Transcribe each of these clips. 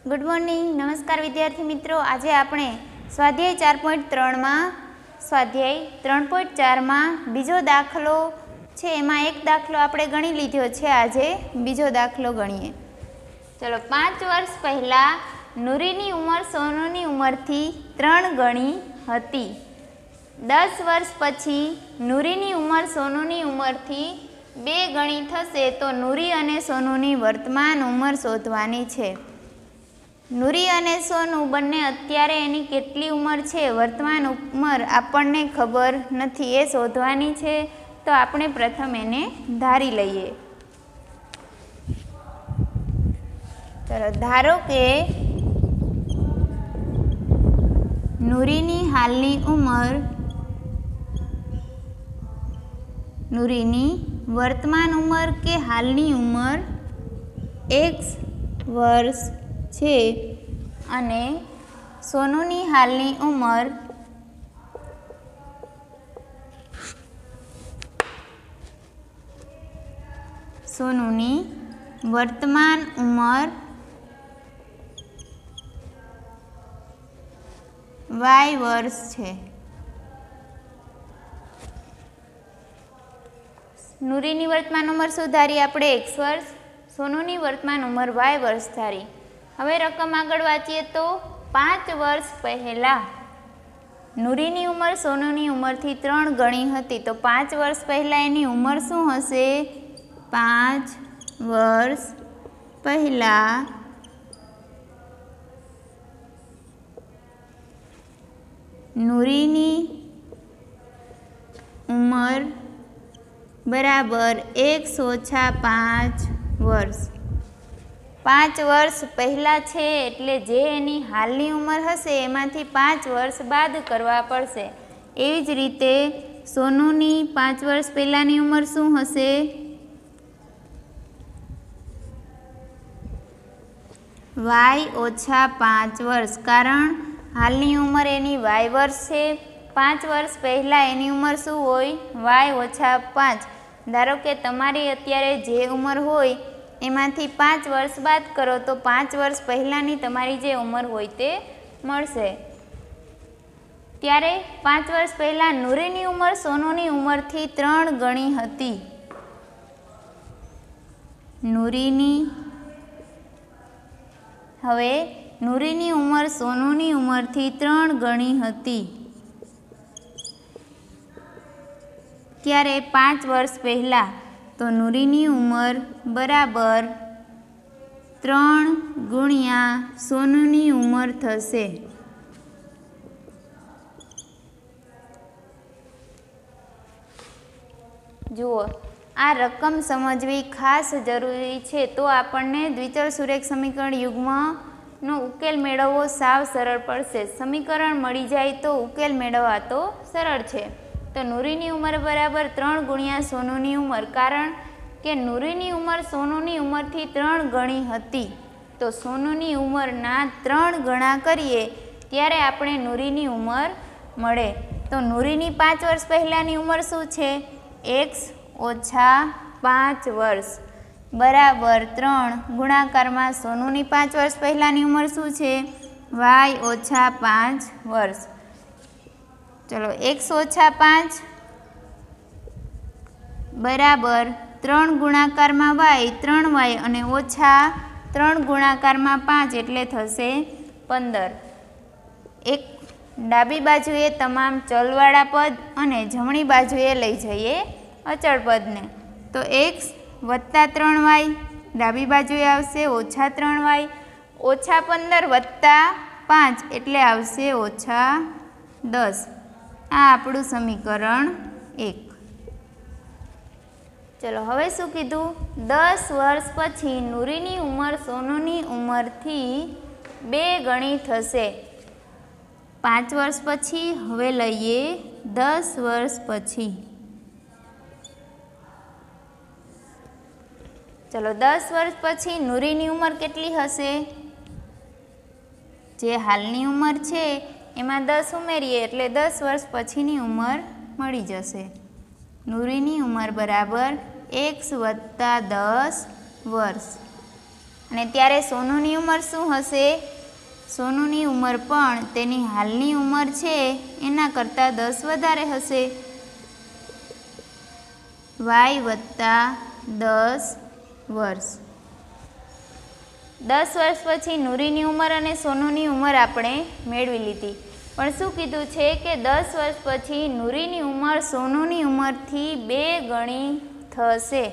Good morning नमस्कार विद्यार्थी मित्रों। आज आपणे स्वाध्याय 4.3 में स्वाध्याय 3.4 में बीजो दाखलो छे एमां एक दाखलो आपणे गणी लीधो छे। आजे बीजो दाखलो गणीए। चलो 5 वर्ष पहला नूरीनी उमर सोनूनी उमरथी 3 गणी हती। 10 वर्ष पछी नूरीनी उमर सोनूनी उमरथी 2 गणी थशे तो नूरी अने सोनूनी वर्तमान उमर शोधवानी छे। नूरी अने सोनू बंने अत्यारे एनी केटली उमर छे वर्तमान उमर आपणने खबर नथी, ए शोधवानी छे। तो आपणे प्रथम एने धारी लईए। चलो धारो के नूरीनी हालनी उमर नूरीनी वर्तमान उमर के हालनी उमर x वर्ष छे अने सोनूनी हालनी उमर सोनूनी वर्तमान उमर y वर्ष छे। नूरीनी वर्तमान उमर सुधारी आपणे x वर्ष, सोनूनी वर्तमान उमर y वर्ष धारी। हवे रकम आगळ वांचीए तो 5 वर्ष पहला नूरीनी उमर सोनूनी उमरथी 3 गणी हती। तो 5 वर्ष पहला एनी उमर शुं हशे? 5 वर्ष पहला नूरीनी उमर बराबर 1 ओछा 5 वर्ष। 5 वर्ष पहला छे एटले जे एनी हालनी उमर हशे एमांथी 5 वर्ष बाद करवा पड़शे। एवी ज रीते सोनूनी 5 वर्ष पहलानी उमर शुं हशे? y ओछा 5 वर्ष, कारण हालनी उमर एनी y वर्ष छे। 5 वर्ष पहला एनी उमर शुं होय? y ओछा 5। धारो के तमारी अत्यारे जे उमर होय एमांथी 5 वर्ष बाद करो तो 5 वर्ष पहलानी तमारी जे उमर होय ते मळशे। त्यारे 5 वर्ष पहला नूरीनी उमर सोनूनी उमरथी 3 गणी हती। नूरीनी हवे नूरीनी उमर सोनूनी उमरथी 3 गणी हती त्यारे 5 वर्ष पहला तो नूरीनी उमर बराबर 3 गुणिया सोनूनी उमर थशे। जुओ आ रकम समजवी खास जरूरी छे तो आपणने द्विचल सुरेख समीकरण युग्मनो उकेल मेळवવો साव सरळ पड़शे। समीकरण मळी जाय तो उकेल मेळववा तो सरळ छे। तो नूरीनी उमर बराबर 3 गुणिया सोनूनी उमर, कारण के नूरीनी उमर सोनूनी उमरथी 3 गणी हती। तो सोनूनी उमरना 3 गणा करीए त्यारे आपणे नूरीनी उमर मळे। तो नूरीनी 5 वर्ष पहलानी उमर शुं छे? x ओछा 5 वर्ष बराबर 3 गुणाकारमां सोनूनी 5 वर्ष पहलानी उमर शुं छे? y ओछा 5 वर्ष। चलो x ओछा 5 बराबर 3 गुणाकार में y 3y अने ओछा 3 गुणाकार में 5 एटले थशे 15। एक डाबी बाजुए तमाम चलवाड़ा पद अने जमणी बाजुए लई जईए अचल पद ने। तो x वत्ता 3y डाबी बाजुए आवशे ओछा 3y ओछा 15 वत्ता 5 एटले आवशे ओछा 10। आ आपणुं समीकरण 1। चलो हवे शुं कीधुं? 10 वर्ष पछी नूरीनी उमर सोनूनी उमरथी 2 गणी थशे। 5 वर्ष पछी हवे लईए 10 वर्ष पछी। चलो 10 वर्ष पछी नूरीनी उमर केटली हशे? जे हालनी उमर छे एमां 10 उमेरीए एटले 10 वर्ष पछीनी उमर मळी जशे। नूरीनी उमर बराबर x + 10 वर्ष। અને ત્યારે સોનુની ઉંમર શું હશે? સોનુની ઉંમર પણ તેની હાલની ઉંમર છે એના કરતાં 10 વધારે હશે. વાય વત્તા 10 વર્ષ. 10 વર્ષ પછી નૂરીની ઉંમર અને સોનુની ઉંમર આપણે મેળવી લીધી. પણ શું કીધું છે કે 10 વર્ષ પછી નૂરીની ઉંમર સોનુની ઉંમરથી 2 ગણી થશે.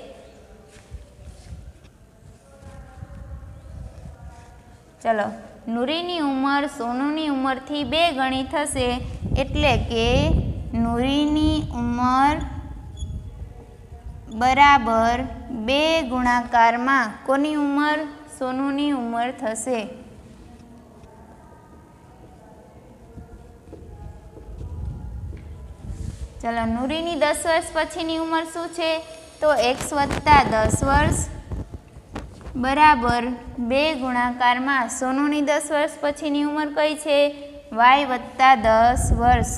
ચલો, નૂરીની ઉંમર સોનુની ઉંમરથી 2 ગણી થશે એટલે કે નૂરીની ઉંમર બરાબર 2 ગુણાકારમાં કોની ઉંમર? સોનુની ઉંમર થશે. ચલો, નૂરીની 10 વર્ષ પછીની ઉંમર શું છે? તો x વત્તા 10 વર્ષ બરાબર 2 ગુણાકારમાં સોનુની 10 વર્ષ પછીની ઉંમર કઈ છે? y વત્તા 10 વર્ષ.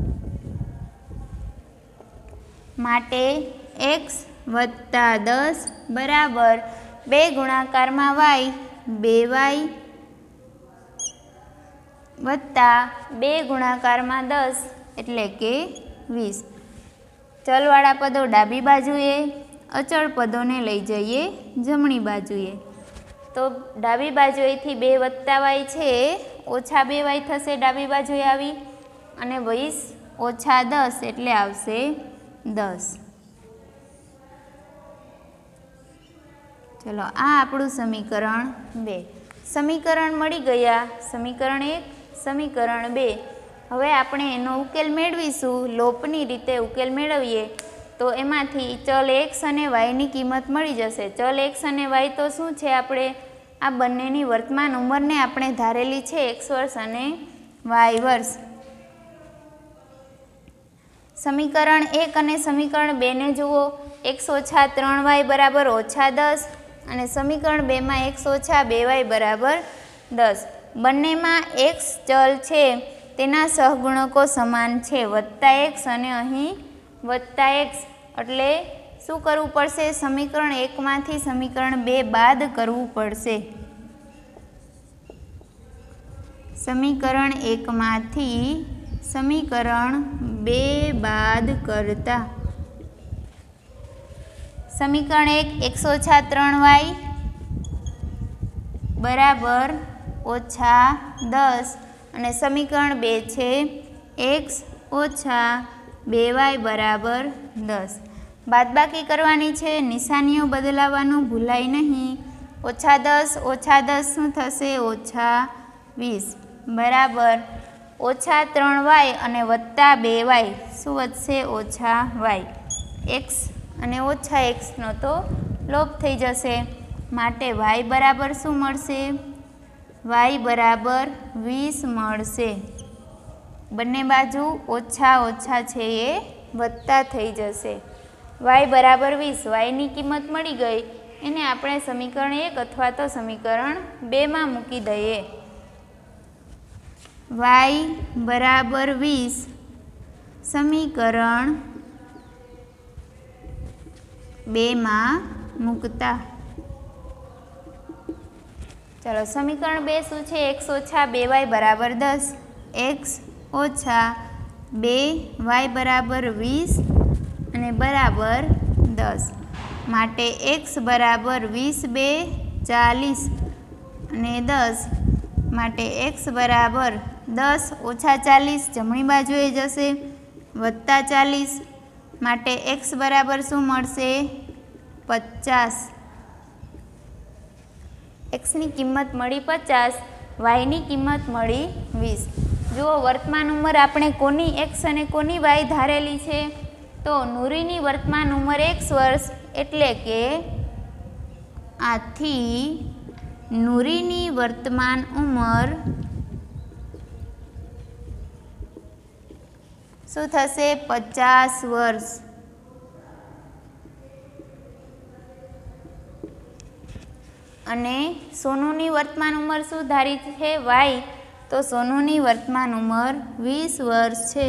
માટે x વત્તા 10 બરાબર 2 ગુણાકારમાં y 2y વત્તા 2 ગુણાકારમાં 10 એટલે કે 20. ચલવાળા પદો ડાબી બાજુએ, અચળ પદોને લઈ જઈએ જમણી બાજુએ. તો ડાબી બાજુએથી 2 વત્તા y છે ઓછા 2y થશે ડાબી બાજુએ આવી, અને 20 ઓછા 10 એટલે આવશે 10. ચલો, આ આપણું સમીકરણ 2. સમીકરણ મળી ગયા. સમીકરણ 1, સમીકરણ 2. હવે આપણે એનો ઉકેલ મેળવીશું. લોપની રીતે ઉકેલ મેળવીએ તો એમાંથી ચલ x અને yની કિંમત મળી જશે. ચલ x અને y તો શું છે? આપણે આ બંનેની વર્તમાન ઉંમરને આપણે ધારેલી છે x વર્ષ અને y વર્ષ. સમીકરણ 1 અને સમીકરણ 2 ને જુઓ. x ઓછા 3y બરાબર ઓછા 10 અને સમીકરણ 2માં x ઓછા 2y બરાબર 10. બંનેમાં x ચલ છે તેના સહગુણકો સમાન છે, વત્તા x અને અહીં વત્તા x. એટલે શું કરવું પડશે? સમીકરણ 1માંથી સમીકરણ 2 બાદ કરવું પડશે. સમીકરણ 1માંથી સમીકરણ 2 બાદ કરતા સમીકરણ 1 x ઓછા 3y બરાબર ઓછા 10 અને સમીકરણ 2 છે x ઓછા 2y બરાબર 10. બાદબાકી કરવાની છે, નિશાનીઓ બદલાવવાનું ભૂલાય નહીં. ઓછા 10 શું થશે? ઓછા 20 બરાબર ઓછા 3y અને વત્તા 2y શું વધશે? ઓછા y. x અને ઓછા xનો તો લોપ થઈ જશે. માટે y બરાબર શું મળશે? y બરાબર 20 મળશે. બંને બાજુ ઓછા ઓછા છે એ વત્તા થઈ જશે. y બરાબર 20. yની કિંમત મળી ગઈ. એને આપણે સમીકરણ 1 અથવા તો સમીકરણ 2માં મૂકી દઈએ. y બરાબર 20 સમીકરણ 2માં મૂકતા. ચલો, સમીકરણ 2 શું છે? x ઓછા 2y બરાબર 10. x ઓછા 2y બરાબર 20 અને બરાબર 10. માટે x બરાબર 20 2 40 અને 10. માટે x બરાબર 10 ઓછા 40 જમણી બાજુએ જશે, વત્તા 40. માટે x બરાબર શું મળશે? 50. xની કિંમત મળી 50, yની કિંમત મળી 20. જુઓ, વર્તમાન ઉંમર આપણે કોની x અને કોની y ધારેલી છે? તો નૂરીની વર્તમાન ઉંમર x વર્ષ એટલે કે આથી નૂરીની વર્તમાન ઉંમર શું થશે? 50 વર્ષ. અને સોનુની વર્તમાન ઉંમર શું ધારી છે? y. તો સોનુની વર્તમાન ઉંમર 20 વર્ષ છે.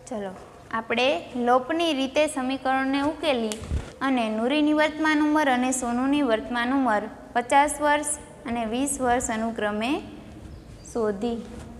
ચલો આપણે લોપની રીતે સમીકરણને ઉકેલી અને નૂરીની વર્તમાન ઉંમર અને સોનુની વર્તમાન ઉંમર 50 વર્ષ અને 20 વર્ષ અનુક્રમે શોધી.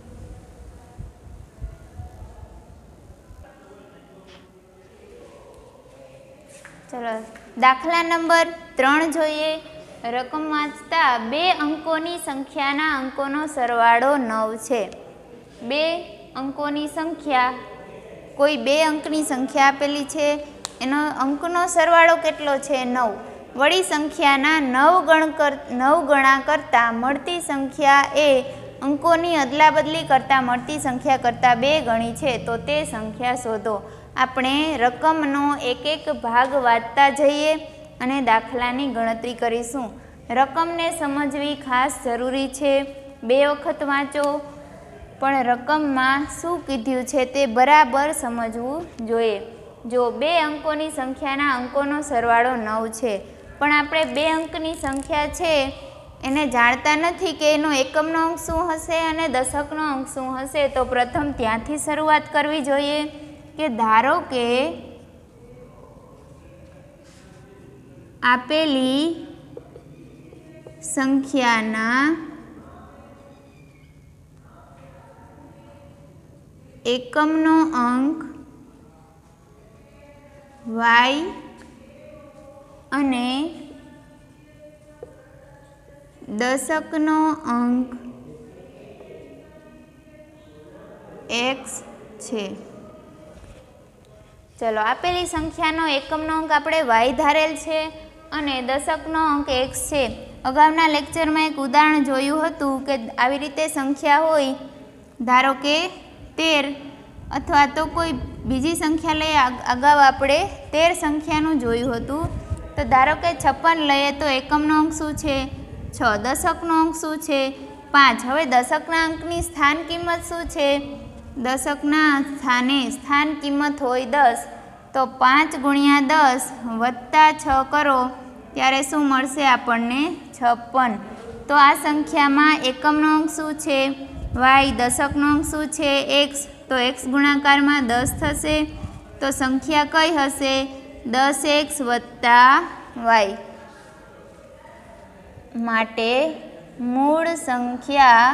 ચલો દાખલા નંબર 3 જોઈએ. રકમ વાંચતા 2 અંકોની સંખ્યાના અંકોનો સરવાળો 9 છે. 2 અંકોની સંખ્યા, કોઈ 2 અંકની સંખ્યા આપેલી છે, એનો અંકનો સરવાળો કેટલો છે? 9. વળી સંખ્યાના 9 ગણા કરતાં મળતી સંખ્યા એ અંકોની અદલાબદલી કરતાં મળતી સંખ્યા કરતાં 2 ગણી છે, તો તે સંખ્યા શોધો. આપણે રકમનો એક એક ભાગ વાંચતા જઈએ અને દાખલાની ગણતરી કરીશું. રકમને સમજવી ખાસ જરૂરી છે. 2 વખત વાંચો, પણ રકમમાં શું કીધું છે તે બરાબર સમજવું જોઈએ. જો 2 અંકોની સંખ્યાના અંકોનો સરવાળો 9 છે, પણ આપણે 2 અંકની સંખ્યા છે એને જાણતા નથી કે એનો એકમનો અંક શું હશે અને દશકનો અંક શું હશે, તો પ્રથમ ત્યાંથી શરૂઆત કરવી જોઈએ કે ધારો કે આપેલી સંખ્યાના એકમનો અંક y અને દશકનો અંક x છે. ચલો આપેલી સંખ્યાનો એકમનો અંક આપણે y ધારેલ છે અને દશકનો અંક x છે. અગાઉના લેક્ચરમાં એક ઉદાહરણ જોયું હતું કે આવી રીતે સંખ્યા હોય, ધારો કે 13 અથવા તો કોઈ બીજી સંખ્યા લઈએ. અગાઉ આપણે 13 સંખ્યાનું જોયું હતું. તો ધારો કે 56 લઈએ તો એકમનો અંક શું છે? 6. દશકનો અંક શું છે? 5. હવે દશકના અંકની સ્થાન કિંમત શું છે? દશકના સ્થાને સ્થાન કિંમત હોય 10, તો 5 ગુણ્યા 10 વત્તા 6 કરો ત્યારે શું મળશે આપણને? 56. તો આ સંખ્યામાં એકમનો અંક શું છે? y. દશકનો અંક શું છે? x. તો x ગુણાકારમાં 10 થશે. તો સંખ્યા કઈ હશે? 10x વત્તા y. માટે મૂળ સંખ્યા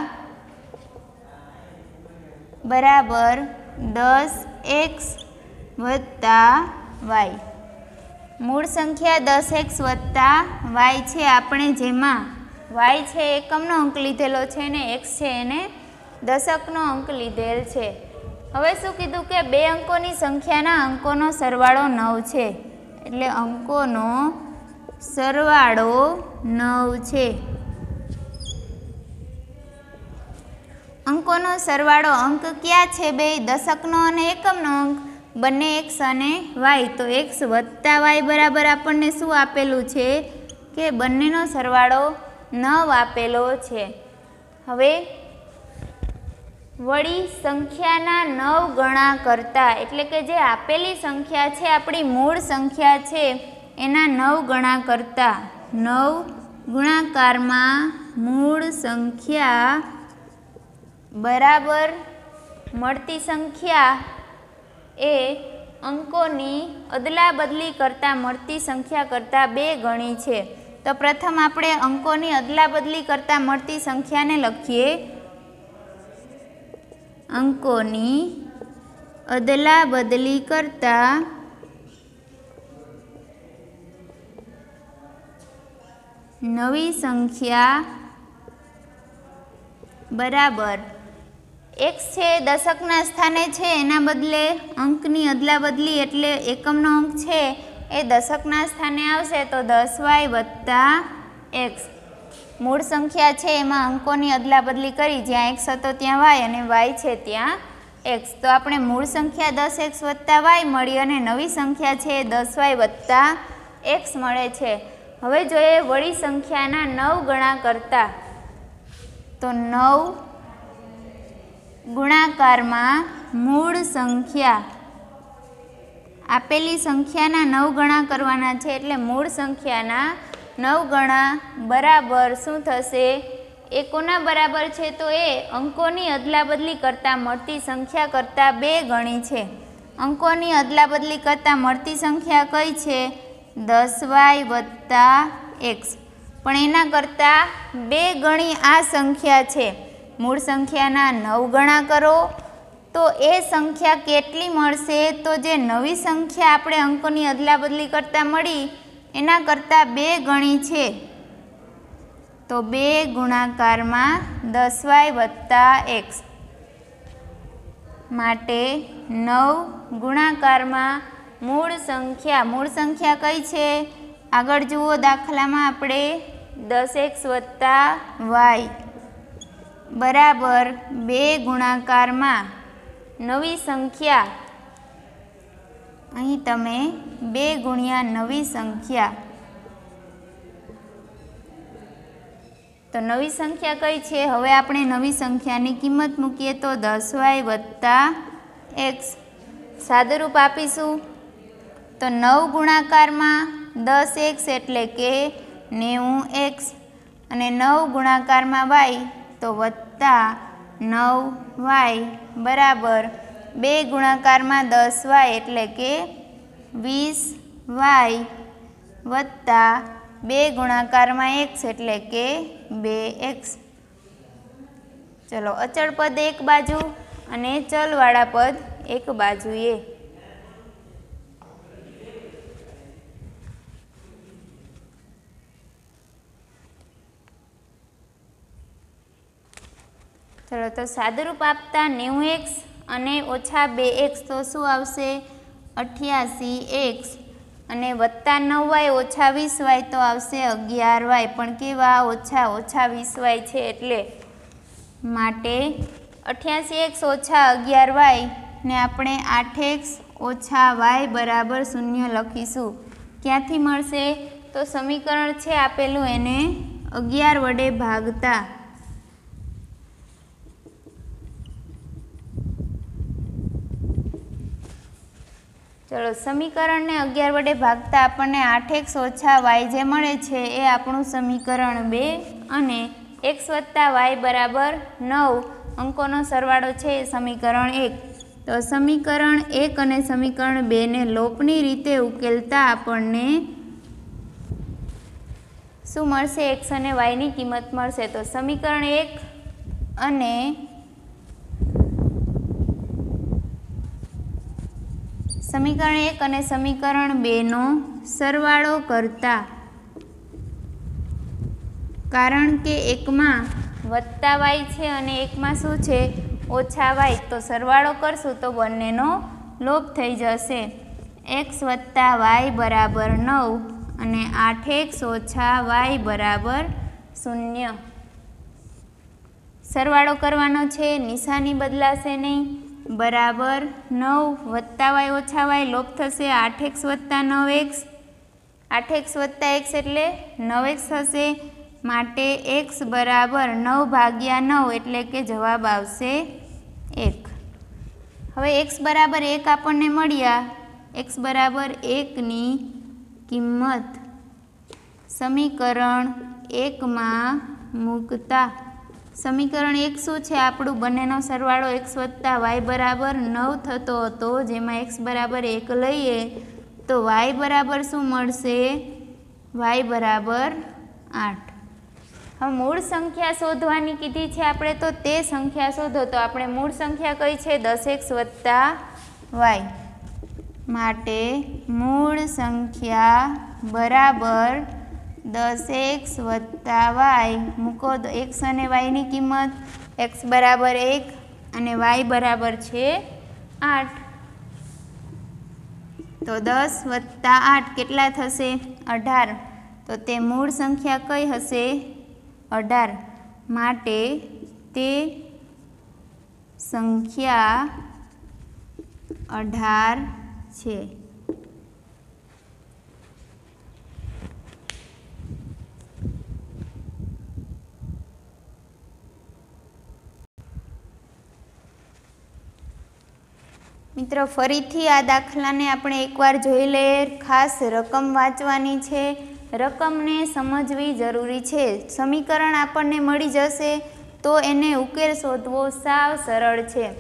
બરાબર 10x વત્તા y. મૂળ સંખ્યા 10x વત્તા y છે. આપણે જેમાં y છે એકમનો અંક લીધેલો છે ને x છે એને દશકનો અંક લીધેલ છે. હવે શું કીધું કે 2 અંકોની સંખ્યાના અંકોનો સરવાળો 9 છે. એટલે અંકોનો સરવાળો 9 છે. અંકોનો સરવાળો અંક ક્યાં છે? 2 દશકનો અને એકમનો અંક બંને x અને y. તો x વત્તા y બરાબર આપણને શું આપેલું છે કે બંનેનો સરવાળો 9 આપેલો છે. હવે વળી સંખ્યાના 9 ગણા કરતાં, એટલે કે જે આપેલી સંખ્યા છે આપણી મૂળ સંખ્યા છે એના 9 ગણા કરતાં 9 ગુણાકારમાં મૂળ સંખ્યા બરાબર મળતી સંખ્યા એ અંકોની અદલાબદલી કરતાં મળતી સંખ્યા કરતાં 2 ગણી છે. તો પ્રથમ આપણે અંકોની અદલાબદલી કરતાં મળતી સંખ્યાને લખીએ. અંકોની અદલાબદલી કરતાં નવી સંખ્યા બરાબર x છે દશકના સ્થાને છે, એના બદલે અંકની અદલાબદલી એટલે એકમનો અંક છે એ દશકના સ્થાને આવશે, તો 10y વત્તા x. મૂળ સંખ્યા છે એમાં અંકોની અદલાબદલી કરી, જ્યાં x હતો ત્યાં y અને y છે ત્યાં x. તો આપણે મૂળ સંખ્યા 10x વત્તા y મળી અને નવી સંખ્યા છે 10y વત્તા x મળે છે. હવે જોઈએ વળી સંખ્યાના 9 ગણા કરતાં, તો 9 ગુણાકારમાં મૂળ સંખ્યા, આપેલી સંખ્યાના 9 ગણા કરવાના છે એટલે મૂળ સંખ્યાના 9 ગણા બરાબર શું થશે? એ કોના બરાબર છે? તો એ અંકોની અદલાબદલી કરતાં મળતી સંખ્યા કરતાં 2 ગણી છે. અંકોની અદલાબદલી કરતાં મળતી સંખ્યા કઈ છે? 10y વત્તા x. પણ એના કરતાં 2 ગણી આ સંખ્યા છે. મૂળ સંખ્યાના 9 ગણા કરો તો એ સંખ્યા કેટલી મળશે? તો જે નવી સંખ્યા આપણે અંકોની અદલાબદલી કરતાં મળી એના કરતાં 2 ગણી છે. તો 2 ગુણાકારમાં 10y વત્તા x માટે 9 ગુણાકારમાં મૂળ સંખ્યા કઈ છે? આગળ જુઓ દાખલામાં આપણે 10x વત્તા y બરાબર 2 ગુણાકારમાં નવી સંખ્યા, અહીં તમે 2 ગુણ્યા નવી સંખ્યા, તો નવી સંખ્યા કઈ છે? હવે આપણે નવી સંખ્યાની કિંમત મૂકીએ તો 10y વત્તા x. સાદુરૂપ આપીશું તો 9 ગુણાકારમાં 10x એટલે કે 90x અને 9 ગુણાકારમાં y તો વત્તા 9y બરાબર 2 ગુણાકારમાં 10y એટલે કે 20y વત્તા 2 ગુણાકારમાં x એટલે કે 2x. ચલો અચળ પદ એક બાજુ અને ચલવાળા પદ એક બાજુએ. ચલો તો સાદુરૂપ આપતા 90x અને ઓછા 2x તો શું આવશે? 88x અને વત્તા 9y ઓછા 20y તો આવશે 11y. પણ કેવા? ઓછા 20y છે એટલે માટે 88x ઓછા 11y ને આપણે 8x ઓછા y બરાબર 0 લખીશું. ક્યાંથી મળશે? તો સમીકરણ છે આપેલું એને 11 વડે ભાગતા. ચલો સમીકરણને 11 વડે ભાગતા આપણને 8x ઓછા y જે મળે છે એ આપણું સમીકરણ 2 અને x વત્તા y બરાબર 9 અંકોનો સરવાળો છે એ સમીકરણ 1. તો સમીકરણ 1 અને સમીકરણ 2 ને લોપની રીતે ઉકેલતા આપણને શું મળશે? x અને y ની કિંમત મળશે. તો સમીકરણ 1 અને સમીકરણ 2 નો સરવાળો કરતા, કારણ કે એકમાં વત્તા y છે અને એકમાં શું છે? ઓછા y. તો સરવાળો કરશું તો બંનેનો લોપ થઈ જશે. x વત્તા y બરાબર 9 અને 8x ઓછા y બરાબર 0. સરવાળો કરવાનો છે, નિશાની બદલાશે નહીં. બરાબર 9 વત્તા y ઓછા y લોપ થશે. 8x વત્તા 9x, 8x વત્તા x એટલે 9x થશે. માટે x બરાબર 9 ભાગ્યા 9 એટલે કે જવાબ આવશે 1. હવે x બરાબર 1 આપણને મળ્યા. x બરાબર 1ની કિંમત સમીકરણ 1માં મૂકતા સમીકરણ 1 શું છે આપણું? બંનેનો સરવાળો x વત્તા y બરાબર 9 થતો હતો, જેમાં x બરાબર 1 લઈએ તો y બરાબર શું મળશે? y બરાબર 8. હવે મૂળ સંખ્યા શોધવાની કીધી છે આપણે, તો તે સંખ્યા શોધો. તો આપણે મૂળ સંખ્યા કઈ છે? 10x વત્તા y. માટે મૂળ સંખ્યા બરાબર 10x વત્તા y મૂકો તો x અને y ની કિંમત. x બરાબર 1 અને y બરાબર છે 8. તો 10 વત્તા 8 કેટલા થશે? 18. તો તે મૂળ સંખ્યા કઈ હશે? 18. માટે તે સંખ્યા 18 છે. મિત્રો ફરીથી આ દાખલાને આપણે એકવાર જોઈ લઈએ. ખાસ રકમ વાંચવાની છે, રકમને સમજવી જરૂરી છે. સમીકરણ આપણને મળી જશે તો એને ઉકેલ શોધવો સાવ સરળ છે.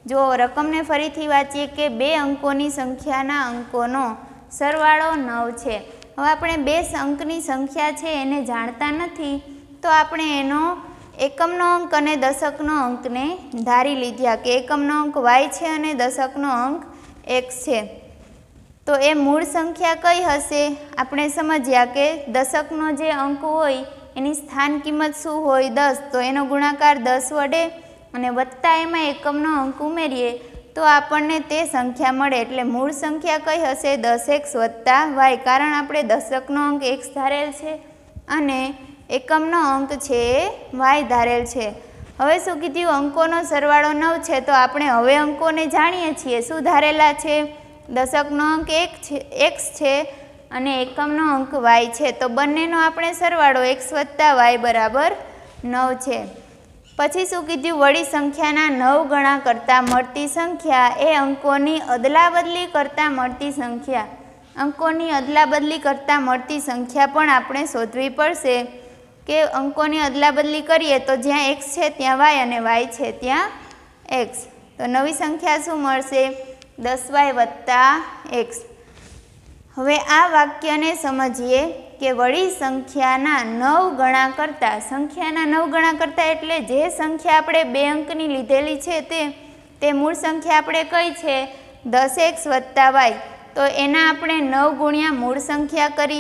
જો રકમને ફરીથી વાંચીએ કે 2 અંકોની સંખ્યાના અંકોનો સરવાળો 9 છે. હવે આપણે 2 અંકની સંખ્યા છે એને જાણતા નથી, તો આપણે એનો એકમનો અંક અને દશકનો અંકને ધારી લીધા કે એકમનો અંક y છે અને દશકનો અંક x છે. તો એ મૂળ સંખ્યા કઈ હશે? આપણે સમજ્યા કે દશકનો જે અંક હોય એની સ્થાન કિંમત શું હોય? 10. તો એનો ગુણાકાર 10 વડે અને વત્તા એમાં એકમનો અંક ઉમેરીએ તો આપણને તે સંખ્યા મળે. એટલે મૂળ સંખ્યા કઈ હશે? 10x વત્તા y. કારણ આપણે દશકનો અંક x ધારેલ છે અને એકમનો અંક છે y ધારેલ છે. હવે શું કીધું? અંકોનો સરવાળો 9 છે. તો આપણે હવે અંકોને જાણીએ છીએ. શું ધારેલા છે? દશકનો અંક x છે અને એકમનો અંક y છે. તો બંનેનો આપણે સરવાળો x વત્તા y બરાબર 9 છે. પછી શું કીધું? વળી સંખ્યાના 9 ગણા કરતાં મળતી સંખ્યા એ અંકોની અદલાબદલી કરતાં મળતી સંખ્યા. અંકોની અદલાબદલી કરતાં મળતી સંખ્યા પણ આપણે શોધવી પડશે કે અંકોની અદલાબદલી કરીએ તો જ્યાં x છે ત્યાં y અને y છે ત્યાં x. તો નવી સંખ્યા શું મળશે? 10y વત્તા x. હવે આ વાક્યને સમજીએ કે વળી સંખ્યાના 9 ગણા કરતાં. સંખ્યાના 9 ગણા કરતાં એટલે જે સંખ્યા આપણે 2 અંકની લીધેલી છે તે મૂળ સંખ્યા આપણે કઈ છે? 10x વત્તા y. તો એના આપણે 9 ગુણ્યા મૂળ સંખ્યા કરી,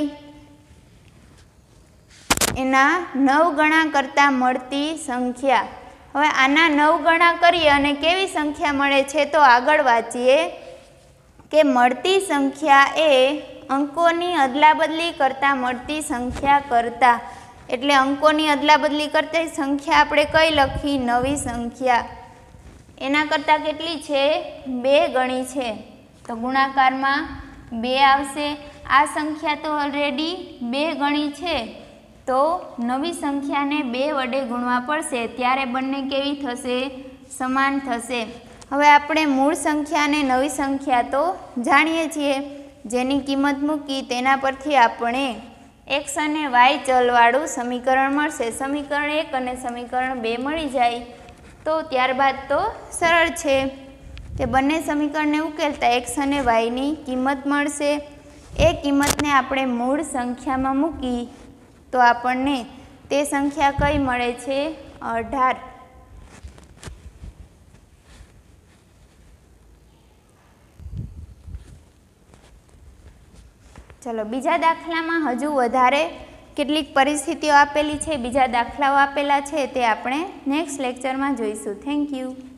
એના 9 ગણા કરતાં મળતી સંખ્યા. હવે આના 9 ગણા કરીએ અને કેવી સંખ્યા મળે છે? તો આગળ વાંચીએ કે મળતી સંખ્યા એ અંકોની અદલાબદલી કરતાં મળતી સંખ્યા કરતાં. એટલે અંકોની અદલાબદલી કરતી સંખ્યા આપણે કઈ લખી? નવી સંખ્યા. એના કરતાં કેટલી છે? 2 ગણી છે. તો ગુણાકારમાં 2 આવશે. આ સંખ્યા તો ઓલરેડી 2 ગણી છે, તો નવી સંખ્યાને 2 વડે ગુણવા પડશે. ત્યારે બંને કેવી થશે? સમાન થશે. હવે આપણે મૂળ સંખ્યા અને નવી સંખ્યા તો જાણીએ છીએ. જેની કિંમત મૂકી તેના પરથી આપણે x અને y ચલવાળું સમીકરણ મળશે. સમીકરણ 1 અને સમીકરણ 2 મળી જાય તો ત્યારબાદ તો સરળ છે કે બંને સમીકરણને ઉકેલતા x અને yની કિંમત મળશે. એ કિંમતને આપણે મૂળ સંખ્યામાં મૂકી તો આપણને તે સંખ્યા કઈ મળે છે? 18. ચલો બીજા દાખલામાં હજુ વધારે કેટલીક પરિસ્થિતિઓ આપેલી છે, બીજા દાખલાઓ આપેલા છે, તે આપણે નેક્સ્ટ લેક્ચરમાં જોઈશું. Thank you.